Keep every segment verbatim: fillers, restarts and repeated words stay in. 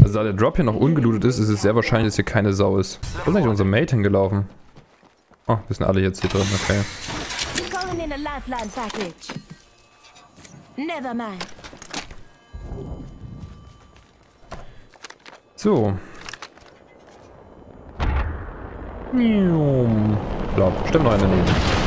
Also da der Drop hier noch ungelootet ist, ist es sehr wahrscheinlich, dass hier keine Sau ist. Wo ist eigentlich unser Mate hingelaufen? Oh, wir sind alle jetzt hier drin, okay. So. Glaub, stimmt noch einer daneben.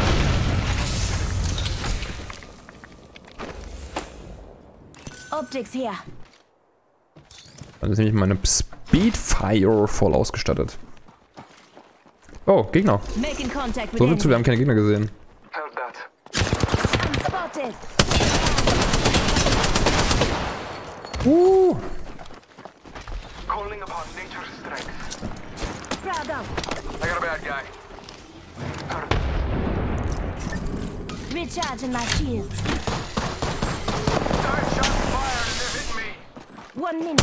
Optics hier. Dann ist nämlich meine Speedfire voll ausgestattet. Oh, Gegner. So viel zu, wir haben keine Gegner gesehen. Uh. Recharging my shields. One minute.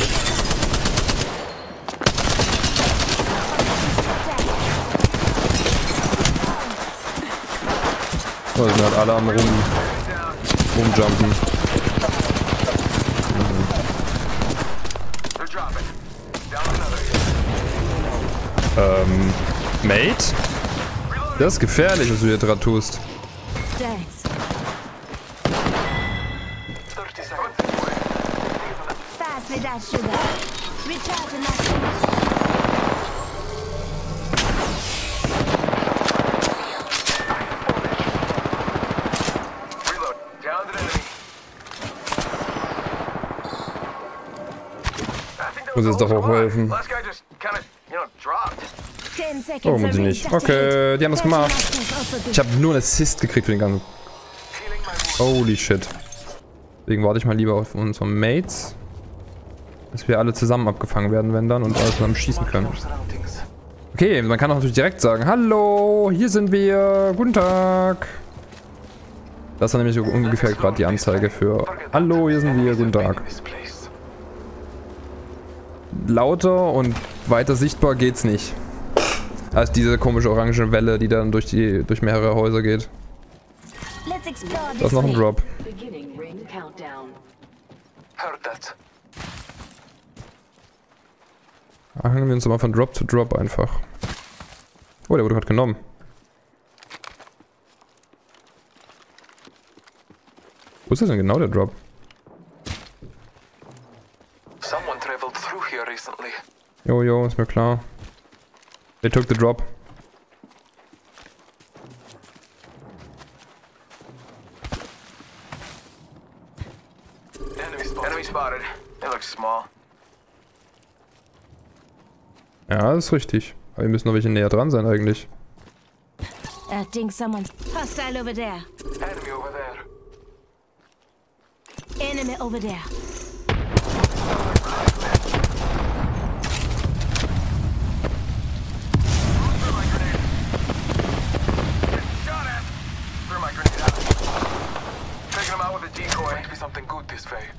Oh, sind halt alle am rum, rumjumpen. Mhm. Ähm, Mate? Das ist gefährlich, was du hier dran tust. Muss jetzt doch auch helfen. Oh, muss ich nicht. Okay, die haben das gemacht. Ich habe nur einen Assist gekriegt für den ganzen... Holy shit. Deswegen warte ich mal lieber auf unsere Mates. Dass wir alle zusammen abgefangen werden, wenn dann, und alle zusammen schießen können. Okay, man kann auch natürlich direkt sagen, hallo, hier sind wir, guten Tag. Das ist dann nämlich ungefähr gerade die Anzeige für, hallo, hier sind wir, guten Tag. Lauter und weiter sichtbar geht's nicht. Als diese komische orange Welle, die dann durch die durch mehrere Häuser geht. Da ist noch ein Drop. Hangeln wir uns mal von Drop zu Drop einfach. Oh, der wurde gerade genommen. Wo ist das denn genau, der Drop? Jo, jo, ist mir klar. They took the drop. Enemy spotted. They look small. Ja, das ist richtig. Aber wir müssen noch welche näher dran sein eigentlich. I think someone's hostile over there. Enemy over there. Enemy over there. Something good this way.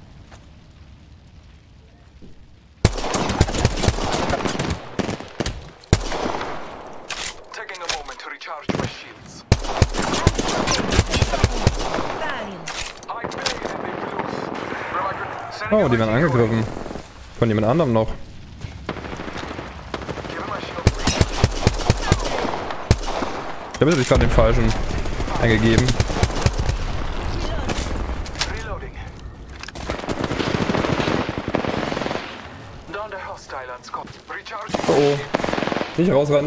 Taking a moment to recharge my shields. Oh, die werden angegriffen. Von jemand anderem noch. Ich habe natürlich gerade den falschen eingegeben. Oh oh. Nicht rausrennen.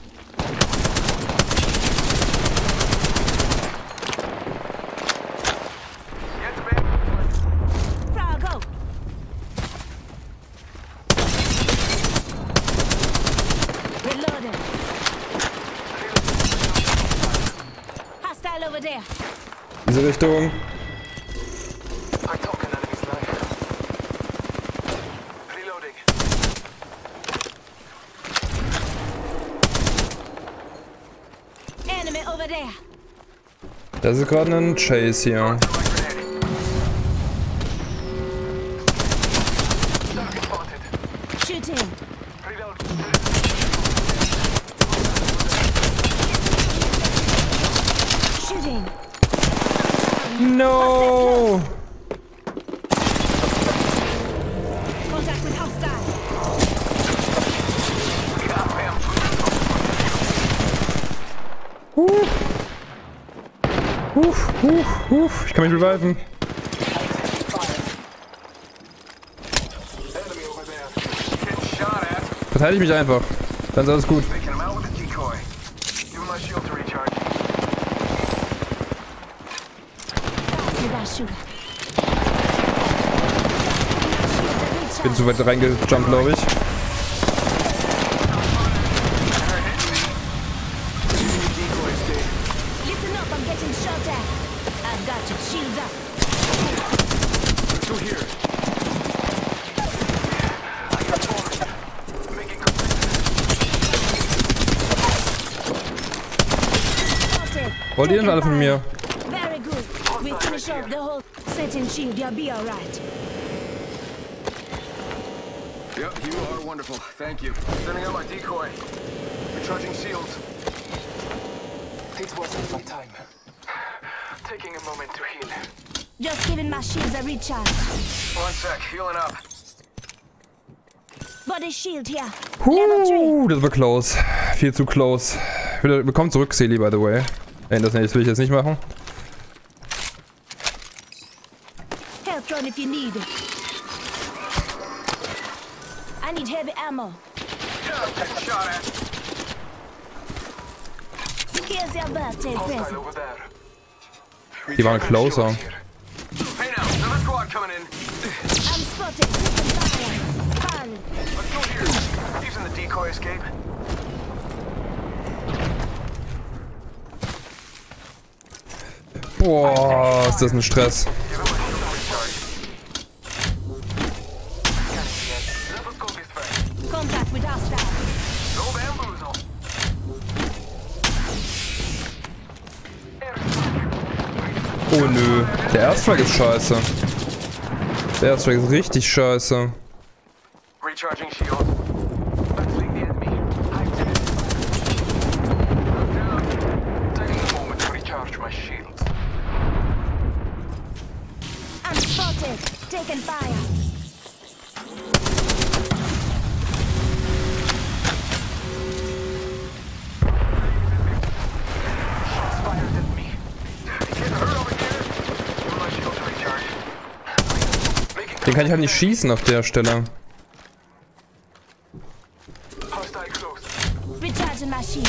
Diese Richtung. Das ist gerade ein Chase hier. No! Contact with hostile. Huh, huh, huh. Ich kann mich reviven. Enemy over there. Getting shot at. Verteidige mich einfach. Dann ist alles gut. Taking him out with a decoy. Give him my shield to recharge. You got shooter. Bin zu weit reingejumpt, glaube ich. Listen up, I'm getting shot at. I've got your shields up. Two here. I got four. Making Spotted. Wollt ihr denn alle von mir? Very good. We finish off the whole setting shield. You'll be alright. Yep, you are wonderful. Thank you. Sending out my decoy. Recharging shields. It wasn't a fun time. Taking a moment to heal. Just giving my shields a recharge. One sec, healing up. Body shield here. Level three. Uh, das war close. Viel zu close. Wieder, willkommen zurück, Seeli, by the way. Nein, das, das will ich jetzt nicht machen. Health run if you need it. I need heavy ammo. Yeah, getting shot at. Here's your birthday Hostile present. over there. Die waren closer. Hey now, another squad coming in. I'm spotted. Taking fire. Fun. Let's go here. Using the decoy escape. Boah, ist das ein Stress. Give him my shield to recharge. Level scope is fresh. Contact with hostile. No bamboozle. Oh nö. Der Airstrike ist scheiße. Der Airstrike ist richtig scheiße. Recharging shield. Battling the enemy. I'm dead. I'm down. Taking a moment to recharge my shield. I'm spotted. Taking fire. Shots fired at me. Getting hurt over here. Give him my shield to recharge. Making Den kann ich halt nicht schießen auf der Stelle. hostile close. Recharging my shield.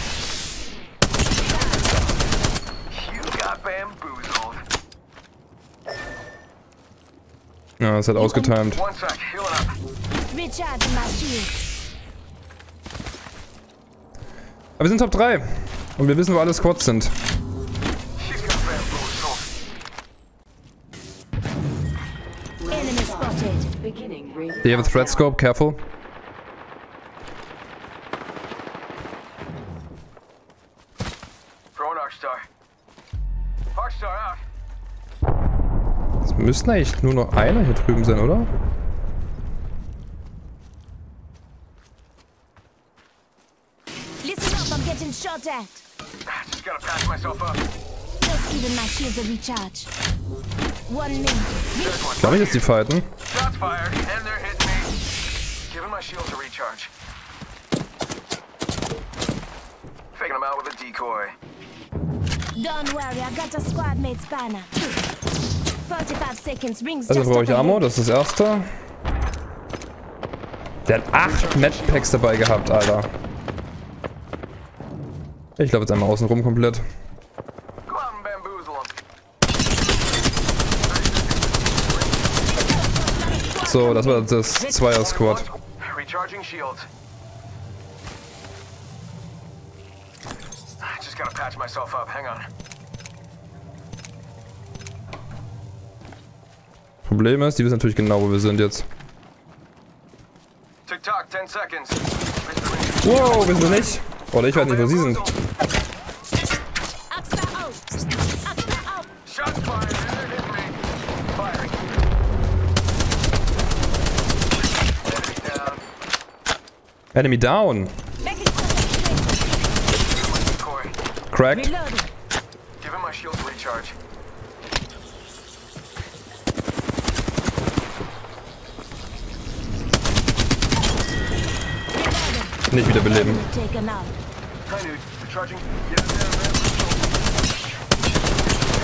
You got bamboozled. Ja, das hat ausgetimed. One sec, healing up. Recharging my shield. Aber wir sind Top drei. Und wir wissen, wo alle Squads sind. She's got bamboozled. Enemy spotted. Do you have a threat scope? Careful. Throwing Arcstar. Arcstar out. Es müssten eigentlich nur noch einer hier drüben sein, oder? Listen up, I'm getting shot at. Just gotta patch myself up. Just giving my shields a recharge. One minute. There's one. Ich glaube nicht, dass die fighten. Shots fired, and they're hitting me. Giving my shield to recharge. Faking them out with a decoy. Don't worry, I got a squad mate spanner. forty-five seconds, rings Also just brauche up ich Ammo, ahead. das ist das erste. Der hat acht Medpacks dabei gehabt, Alter. Ich glaube jetzt einmal außen rum komplett. Go out and bamboozle them. So, das war das Zweier-Squad. Recharging shield. Just gotta patch myself up. Hang on. Problem ist, die wissen natürlich genau, wo wir sind jetzt. Tick tock, ten seconds. Wow, wissen wir nicht? Oder ich weiß nicht, wo sie sind. Axta out. Axta out. Shots fired, and they're hitting me. Firing. Enemy down. Enemy down. Making contact. Decoy. Cracked. Reloading. Give him my shield to recharge. Nicht wiederbeleben. Taken out. Hi, dude. Recharging. Get it down, man.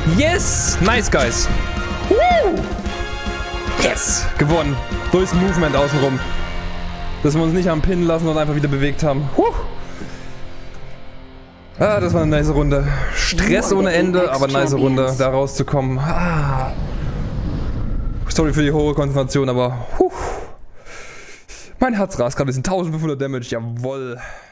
Yes! Nice, guys. Woo! Yes! Gewonnen. Durchs Movement außenrum. Dass wir uns nicht haben pinnen lassen und einfach wieder bewegt haben. Huh. Ah, das war eine nice Runde. Stress ohne Ende, aber nice Runde, da rauszukommen. Ah. Sorry für die hohe Konzentration, aber huh. Mein Herz rast gerade, das sind eintausendfünfhundert Damage, jawoll.